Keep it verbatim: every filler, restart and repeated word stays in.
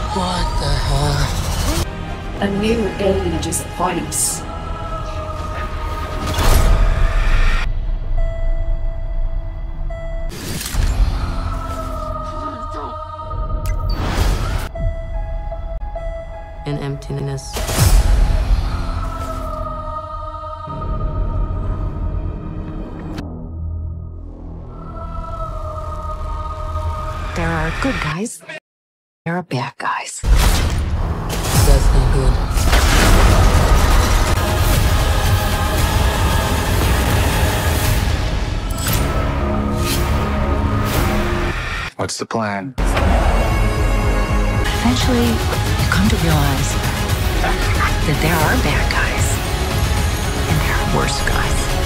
What the hell? A new age is upon us. An emptiness. There are good guys. There are bad guys. That's not good. What's the plan? Eventually, you come to realize that there are bad guys and there are worse guys.